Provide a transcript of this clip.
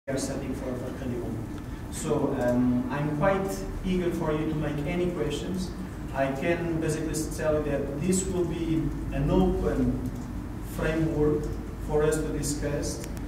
we are setting for Khalil. So I'm quite eager for you to make any questions. I can basically tell you that this will be an open framework for us to discuss